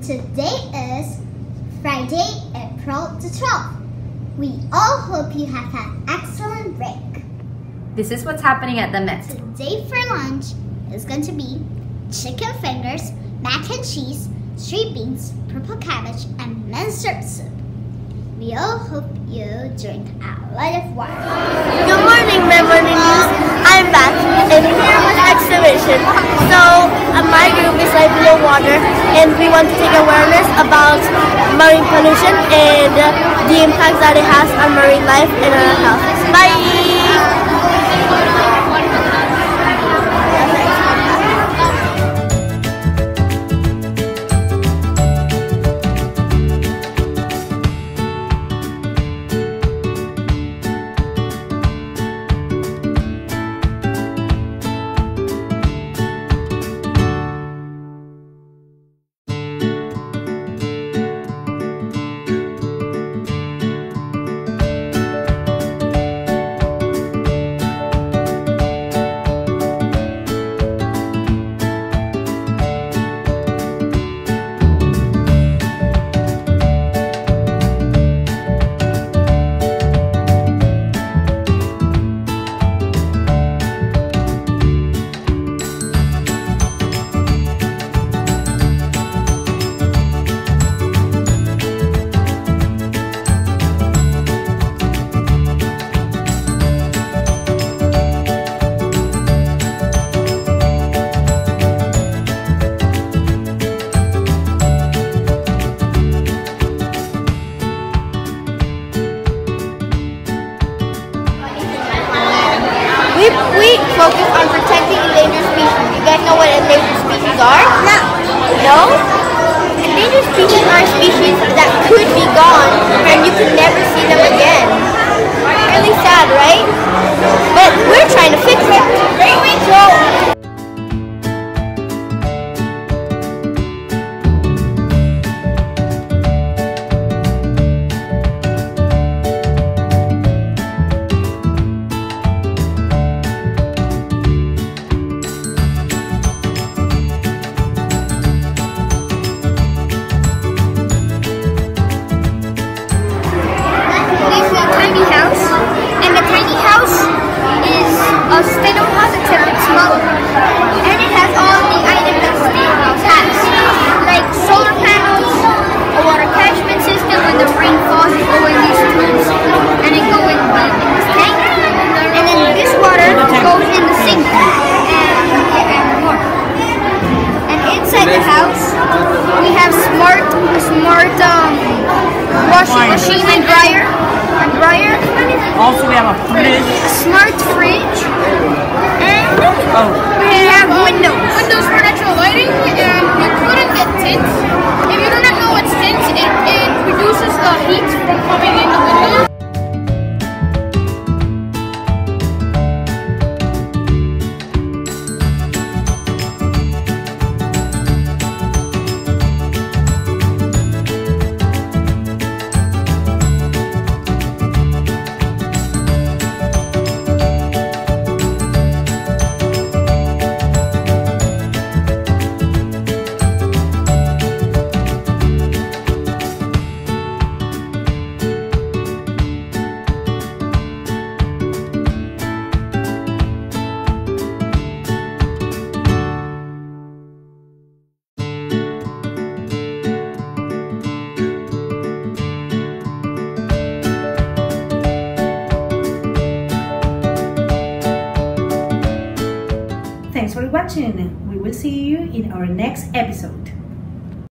Today is Friday, April the 12th. We all hope you have an excellent break. This is what's happening at the Met. Today for lunch is going to be chicken fingers, mac and cheese, string beans, purple cabbage, and minced soup. We all hope you drink a lot of water. Good morning, Memory News. I'm back, and here was exhibition. So, my group is like below water, and we want to take awareness about marine pollution and the impact that it has on marine life and our health. Bye! We focus on protecting endangered species. You guys know what endangered species are? No? Endangered species are species that could be gone and you could never see them again. Really sad, right? But we're trying to fix it. So, washing machine and dryer. Also, we have a fridge. A smart fridge. And we have windows. Windows for natural lighting, and we couldn't get tints. If you don't know what's tints, it reduces the heat from coming in the window. Thanks for watching. We will see you in our next episode.